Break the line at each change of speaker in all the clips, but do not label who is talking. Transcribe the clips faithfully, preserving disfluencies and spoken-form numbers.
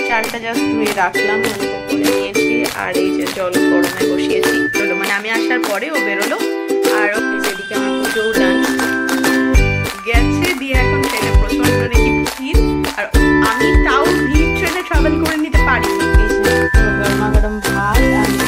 চালটা জাস্ট ধুয়ে রাখলাম, অল্প করে নিয়েছি আর এই যে জল গরমে বসিয়েছি। চলো মানে আমি আসার পরে ও বেরোলো আর এদিকে আমার পুজোও ডান গেছে দিয়ে এখন ট্রেনে প্রচন্ড নাকি ভিড়, আর আমি তাও ভিড় ট্রেনে ট্রাভেল করে নিতে পারি। গরমা গরম ভাত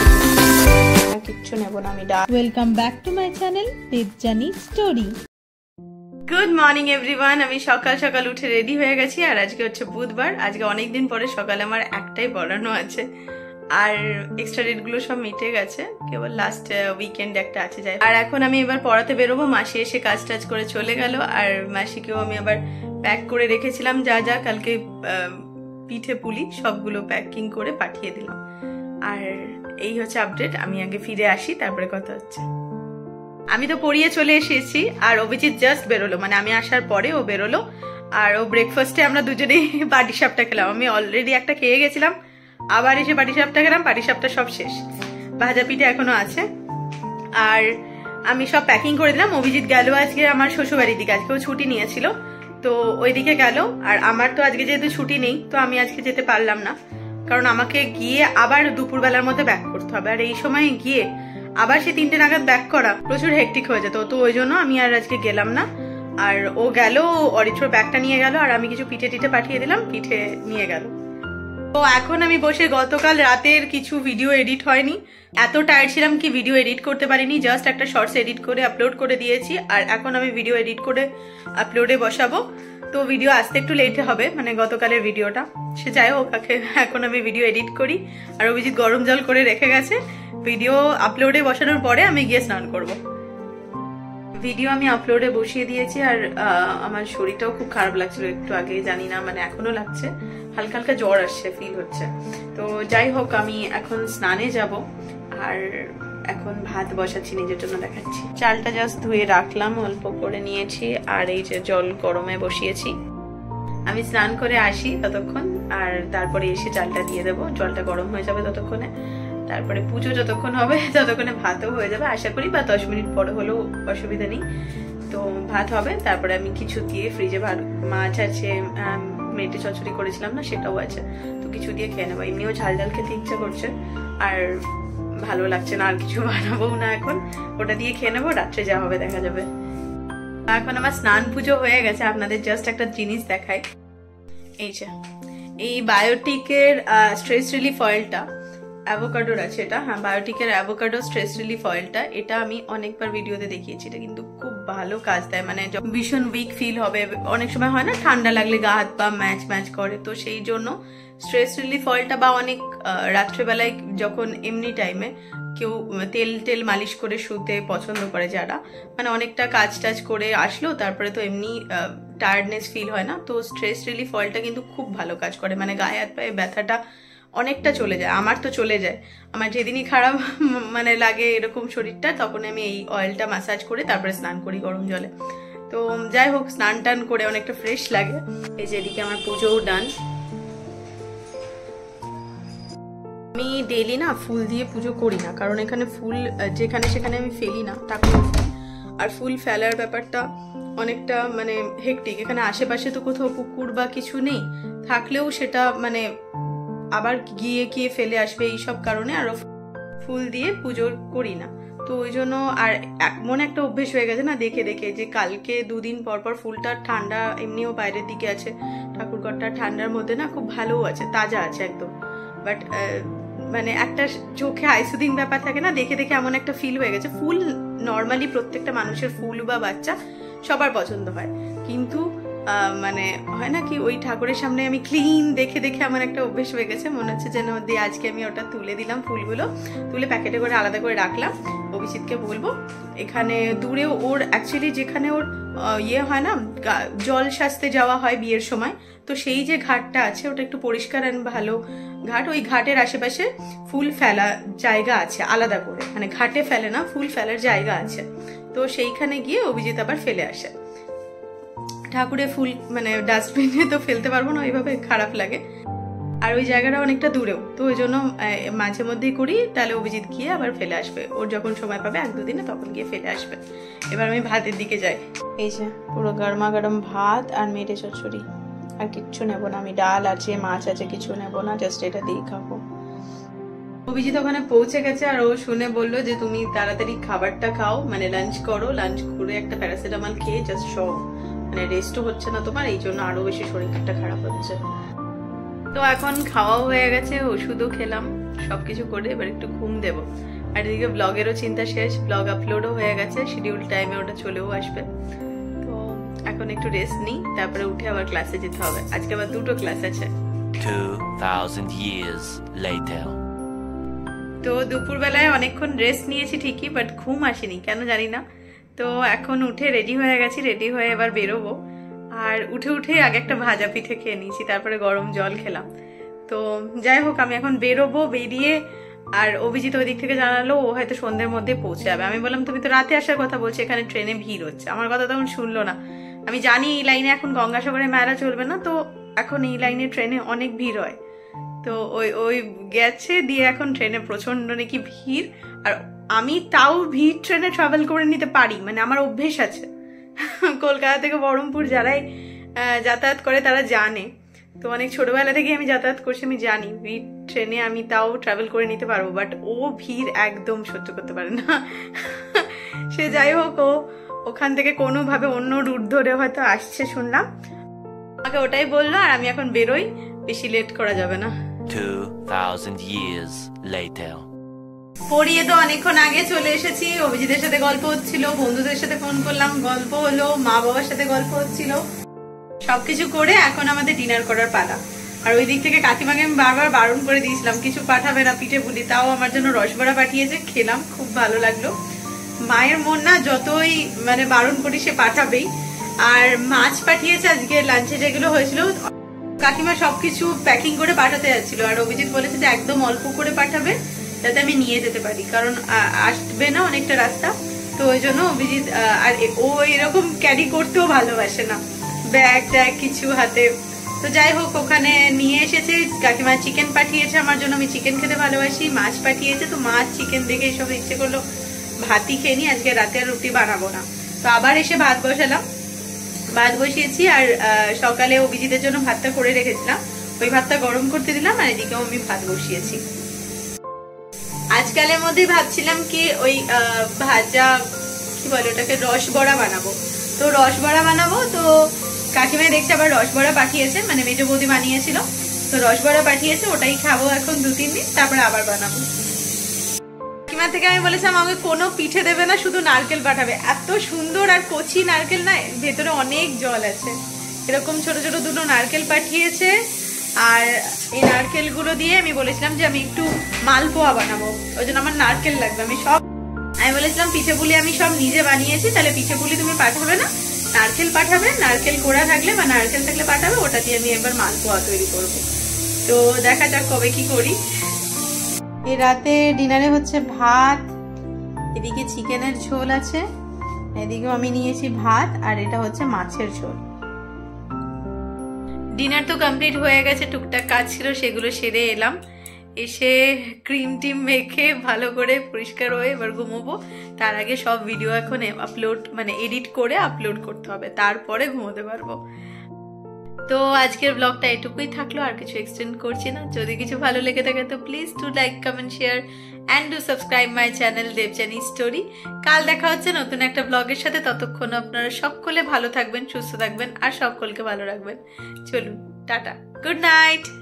আর কিচ্ছু নেবো না আমি।
Welcome back to my channel Debjani story.
Good morning everyone. আমি সকাল সকাল উঠে রেডি হয়ে গেছি আর আজকে হচ্ছে বুধবার। আজকে অনেকদিন পরে সকালে আমার একটাই পড়ানো আছে আর এক্সট্রা ডেট গুলো সব মিটে গেছে, কেবল লাস্ট উইকেন্ড একটা আছে যাই। আর এখন আমি এবার পড়াতে বেরোবো। মাসি এসে কাজ টাজ করে চলে গেল আর মাসিকেও আমি আবার প্যাক করে রেখেছিলাম যা যা কালকে পিঠে পুলি সবগুলো প্যাকিং করে পাঠিয়ে দিলাম। আর এই হচ্ছে আপডেট। আমি আগে ফিরে আসি তারপরে কথা হচ্ছে। আমি তো পড়িয়ে চলে এসেছি আর অভিজিৎ জাস্ট বেরোলো, মানে আমি আসার পরে ও বেরোলো আর ও ব্রেকফাস্টে আমরা দুজনেই পাটিসাপটা খেলাম। আমি অলরেডি একটা খেয়ে গেছিলাম, আবার এসে পাটিসাপটা খেলাম। পাটিসাপটা সব শেষ, ভাজা পিঠে এখনো আছে। আর আমি সব প্যাকিং করে দিলাম। অভিজিৎ গেল আজকে আমার শ্বশুরবাড়ির দিকে, আজকেও ছুটি নিয়েছিল তো ওইদিকে গেল। আর আমার তো আজকে যেহেতু ছুটি নেই তো আমি আজকে যেতে পারলাম না, কারণ আমাকে গিয়ে আবার দুপুরবেলার মধ্যে ব্যাক করতে হবে। আর এই সময় গিয়ে আবার সে তিনটে নাগাদ ব্যাক করা প্রচুর হেক্টিক হয়ে যেত, তো ওই জন্য আমি আর আজকে গেলাম না। আর ও গেল, অরিত্রর ব্যাগটা নিয়ে গেল আর আমি কিছু পিঠে টিঠে পাঠিয়ে দিলাম, পিঠে নিয়ে গেল। তো এখন আমি বসে গতকাল রাতের কিছু ভিডিও এডিট হয়নি, এত টায়ার্ড ছিলাম কি ভিডিও এডিট করতে পারিনি। জাস্ট একটা শর্টস এডিট করে আপলোড করে দিয়েছি আর এখন আমি ভিডিও এডিট করে আপলোডে বসাবো। তো ভিডিও আসতে একটু লেট হবে, মানে গতকালের ভিডিওটা। সে যাই হোক, এখন আমি ভিডিও এডিট করি আর অভিজিৎ গরম জল করে রেখে গেছে। ভিডিও আপলোডে বসানোর পরে আমি গিয়ে স্নান করব। ভিডিও আমি আপলোডে বসিয়ে দিয়েছি আর আমার শরীরটাও খুব খারাপ লাগছিল একটু আগে, জানি না মানে এখনো লাগছে, হালকা হালকা জ্বর আসছে, ফিল হচ্ছে। তো যাই হোক, আমি এখন স্নানে যাব আর এখন ভাত বসাচ্ছি, নিজের জন্য দেখাচ্ছি। চালটা জাস্ট ধুয়ে রাখলাম, অল্প করে নিয়েছি আর এই যে জল গরমে বসিয়েছি। আমি স্নান করে আসি ততক্ষণ আর তারপরে এসে চালটা দিয়ে দেবো, জলটা গরম হয়ে যাবে ততক্ষণে। তারপরে পুজো যতক্ষণ হবে ততক্ষণে ভাতও হয়ে যাবে আশা করি, বা দশ মিনিট পরে হলেও অসুবিধা নেই। তো ভাত হবে, তারপরে আমি কিছু দিয়ে ফ্রিজে মাছ আছে, মেটে চচ্চড়ি করেছিলাম না সেটাও আছে, তো কিছু দিয়ে খেয়ে নেবো। এমনিও ঝাল ঝাল খেতে ইচ্ছা করছে আর ভালো লাগছে না, আর কিছু বানাবো না এখন, ওটা দিয়ে খেয়ে নেবো। রাত্রে যা হবে দেখা যাবে। এখন আমার স্নান পুজো হয়ে গেছে। আপনাদের জাস্ট একটা জিনিস দেখাই, এই যে এই বায়োটিকের স্ট্রেস রিলিফ অয়েলটা, অ্যাভোকাডোর আছে এটা, হ্যাঁ বায়োটিকের অ্যাভোকাডো স্ট্রেস রিলিফ অয়েলটা, এটা আমি অনেকবার ভিডিওতে দেখিয়েছি। এটা কিন্তু খুব ভালো কাজ দেয়, মানে ভীষণ উইক ফিল হবে, অনেক সময় হয় না ঠান্ডা লাগলে গা হাত পা ম্যাচ ম্যাচ করে, তো সেই জন্য স্ট্রেস রিলিফ অয়েলটা, বা অনেক রাত্রেবেলায় যখন এমনি টাইমে কেউ তেল তেল মালিশ করে শুতে পছন্দ করে যারা, মানে অনেকটা কাজ টাজ করে আসলো তারপরে তো এমনি টায়ার্ডনেস ফিল হয় না, তো স্ট্রেস রিলিফ অয়েলটা কিন্তু খুব ভালো কাজ করে, মানে গায়ে হাত পায়ে ব্যথাটা অনেকটা চলে যায়। আমার তো চলে যায়, আমার যেদিনই খারাপ মানে লাগে এরকম শরীরটা, তখন আমি এই অয়েলটা ম্যাসাজ করে তারপরে স্নান করি গরম জলে। তো যাই হোক, স্নান টান করে অনেকটা ফ্রেশ লাগে। এই যে এদিকে আমার পুজোও ডান। আমি ডেইলি না ফুল দিয়ে পুজো করি না, কারণ এখানে ফুল যেখানে সেখানে আমি ফেলি না ঠাকুর, আর ফুল ফেলার ব্যাপারটা অনেকটা মানে হেক্টিক। এখানে আশেপাশে তো কোথাও পুকুর বা কিছু নেই, থাকলেও সেটা মানে আবার গিয়ে গিয়ে ফেলে আসবে, এইসব কারণে আরো ফুল দিয়ে পুজো করি না। তো ওই জন্য আর এমন একটা অভ্যেস হয়ে গেছে না দেখে দেখে, যে কালকে দুদিন পর পর ফুলটা ঠান্ডা, এমনিও বাইরের দিকে আছে ঠাকুরঘরটা, ঠান্ডার মধ্যে না খুব ভালোও আছে, তাজা আছে একদম, বাট মানে একটা চোখে আইসুদিন ব্যাপার থাকে না, দেখে দেখে এমন একটা ফিল হয়ে গেছে। ফুল নর্মালি প্রত্যেকটা মানুষের, ফুল বা বাচ্চা সবার পছন্দ হয়, কিন্তু মানে হয় না কি ওই ঠাকুরের সামনে আমি ক্লিন দেখে দেখে আমার একটা অভ্যেস হয়ে গেছে, মনে হচ্ছে যেন দিয়ে আজকে আমি ওটা তুলে দিলাম, ফুলগুলো তুলে প্যাকেটে করে আলাদা করে রাখলাম। অভিজিৎকে বলবো, এখানে দূরে ওর অ্যাকচুয়ালি যেখানে ওর ইয়ে হয় না জল সাজতে যাওয়া হয় বিয়ের সময়, তো সেই যে ঘাটটা আছে ওটা একটু পরিষ্কার আর ভালো ঘাট, ওই ঘাটের আশেপাশে ফুল ফেলা জায়গা আছে আলাদা করে, মানে ঘাটে ফেলে না, ফুল ফেলার জায়গা আছে, তো সেইখানে গিয়ে অভিজিৎ আবার ফেলে আসে। ঠাকুরের ফুল মানে ডাস্টবিনে তো ফেলতে পারবো না, ওইভাবে খারাপ লাগে, আর ওই জায়গাটা অনেকটা দূরেও, তো ওই জন্য মাঝে মধ্যেই করি, তাহলে অভিজিৎ গিয়ে আবার ফেলে আসবে, ওর যখন সময় পাবে এক দুদিনে তখন গিয়ে ফেলে আসবে। এবার আমি ভাতের দিকে যাই। এই যে পুরো গরমা গরম ভাত আর মেটে চচ্চড়ি আর কিচ্ছু নেবো না, আমি ডাল আছে মাছ আছে কিছু নেবো না, জাস্ট এটা দিয়ে খাবো। অভিজিৎ ওখানে পৌঁছে গেছে আর ও শুনে বললো যে তুমি তাড়াতাড়ি খাবারটা খাও, মানে লাঞ্চ করো, লাঞ্চ করে একটা প্যারাসিটামল খেয়ে জাস্ট শো, মানে রেস্টও হচ্ছে না তোমার, এই জন্য আরো বেশি শরীরটা খারাপ হচ্ছে। তো এখন খাওয়াও হয়ে গেছে, ওষুধও খেলাম, সবকিছু করে এবার একটু ঘুম দেবো। আর এদিকে ব্লগেরও চিন্তা শেষ, ব্লগ আপলোডও হয়ে গেছে, শিডিউল টাইমে ওটা চলেও আসবে। তো এখন একটু রেস্ট নিই, তারপরে উঠে আবার ক্লাসে যেতে হবে, আজকে আবার দুটো ক্লাস আছে।
two thousand years later.
তো দুপুরবেলায় অনেকক্ষণ রেস্ট নিয়েছি ঠিকই, বাট ঘুম আসেনি কেন জানি না। তো এখন উঠে রেডি হয়ে গেছি, রেডি হয়ে এবার বেরোবো। আর উঠে উঠে আগে একটা ভাজা পিঠে খেয়ে নিয়েছি, তারপরে গরম জল খেলাম। তো যাই হোক, আমি এখন বেরোবো, বেরিয়ে আর অভিজিৎ ওই দিক থেকে জানালো ও হয়তো সন্ধ্যের মধ্যে পৌঁছে যাবে। আমি বললাম তুমি তো রাতে আসার কথা বলছো, এখানে ট্রেনে ভিড় হচ্ছে। আমার কথা তখন শুনলো না। আমি জানি এই লাইনে এখন গঙ্গাসাগরের মেলা চলবে না, তো এখন এই লাইনে ট্রেনে অনেক ভিড় হয়। তো ওই ওই গেছে দিয়ে এখন ট্রেনে প্রচন্ড নাকি ভিড়, আর আমি তাও ভিড় ট্রেনে ট্রাভেল করে নিতে পারি, মানে আমার অভ্যেস আছে। কলকাতা থেকে বহরমপুর যারাই যাতায়াত করে তারা জানে, তো অনেক ছোটবেলা থেকে আমি যাতায়াত করছি, আমি জানি ভিড় ট্রেনে আমি তাও ট্রাভেল করে নিতে পারবো, বাট ও ভিড় একদম সহ্য করতে পারে না। সে যাই হোক, ও ওখান থেকে কোনোভাবে অন্য রুট ধরে হয়তো আসছে শুনলাম, আমাকে ওটাই বললো। আর আমি এখন বেরোই, বেশি লেট করা যাবে না।
two thousand years later.
পড়িয়ে তো অনেকক্ষণ আগে চলে এসেছি, অভিজিতের সাথে গল্প হচ্ছিল, বন্ধুদের সাথে ফোন করলাম, গল্প হলো, মা বাবার সাথে গল্প হচ্ছিল, সবকিছু করে এখন আমাদের ডিনার করার পালা। আর ওই দিক থেকে কাকিমাকে আমি বারবার বারণ করে দিয়েছিলাম কিছু পাঠাবে না পিঠে পুলি, তাও আমার জন্য রসবড়া পাঠিয়েছে, খেলাম, খুব ভালো লাগলো। মায়ের মন না, যতই মানে বারণ করি সে পাঠাবেই। আর মাছ পাঠিয়েছে আজকে লাঞ্চে যেগুলো হয়েছিল, কাকিমা সবকিছু প্যাকিং করে পাঠাতে যাচ্ছিল, আর অভিজিৎ বলেছে যে একদম অল্প করে পাঠাবে যাতে আমি নিয়ে যেতে পারি, কারণ আসবে না অনেকটা রাস্তা। তো ওই জন্য অভিজিৎ, আর ও এরকম ক্যারি করতেও ভালোবাসে না ব্যাগ ট্যাগ কিছু হাতে। তো যাই হোক, ওখানে নিয়ে এসেছে, কাকিমা চিকেন পাঠিয়েছে আমার জন্য, আমি চিকেন খেতে ভালোবাসি, মাছ পাঠিয়েছে, তো মাছ চিকেন দেখে এসব ইচ্ছে করলো ভাতই খেয়ে নি, আজকে রাতে আর রুটি বানাবো না। তো আবার এসে ভাত বসালাম, ভাত বসিয়েছি, আর সকালে অভিজিতের জন্য ভাতটা করে রেখেছিলাম, ওই ভাতটা গরম করতে দিলাম, আর এদিকেও আমি ভাত বসিয়েছি। আজকালের মধ্যে ভাবছিলাম কি ওই ভাজা কি বলে ওটাকে, রসবড়া বানাবো। তো রসবড়া বানাবো, তো কাকিমা দেখছে আবার রসবড়া পাঠিয়েছে, মানে মেজো বৌদি বানিয়েছিল, তো রসবড়া পাঠিয়েছে, ওটাই খাবো এখন দু তিন দিন, তারপরে আবার বানাবো। কাকিমা থেকে আমি বলেছিলাম আমাকে কোনো পিঠে দেবে না, শুধু নারকেল পাঠাবে। এত সুন্দর আর কচি নারকেল না, ভেতরে অনেক জল আছে, এরকম ছোট ছোট দুটো নারকেল পাঠিয়েছে। আর এই নারকেল গুলো দিয়ে আমি বলেছিলাম যে আমি একটু মালপোয়া বানাবো, ওই জন্য আমার নারকেল লাগবে। আমি সব আমি বলেছিলাম পিঠে পুলি আমি সব নিজে বানিয়েছি, তাহলে পিঠে পুলি তুমি পাঠাবে না, নারকেল পাঠাবে, নারকেল কোড়া থাকলে বা নারকেল থাকলে পাঠাবে, ওটা দিয়ে আমি এবার মালপোয়া তৈরি করব। তো দেখা যাক কবে কি করি। এই রাতে ডিনারে হচ্ছে ভাত, এদিকে চিকেনের ঝোল আছে, এদিকেও আমি নিয়েছি ভাত, আর এটা হচ্ছে মাছের ঝোল। ডিনার তো কমপ্লিট হয়ে গেছে, টুকটাক কাজ ছিল সেগুলো সেরে এলাম, এসে ক্রিম টিম মেখে ভালো করে পরিষ্কার হয়ে এবার ঘুমোবো। তার আগে সব ভিডিও এখন আপলোড মানে এডিট করে আপলোড করতে হবে, তারপরে ঘুমোতে পারবো। তো আজকের ব্লগটা এটুকুই থাকলো, আর কিছু এক্সটেন্ড করছি না। যদি কিছু ভালো লেগে থাকে তো please to like comment share and do subscribe my channel Debjani story. কাল দেখা হচ্ছে নতুন একটা ব্লগের সাথে, ততক্ষণ আপনারা সকলে ভালো থাকবেন, সুস্থ থাকবেন, আর সকলকে ভালো রাখবেন। চলুন, টাটা, গুড নাইট।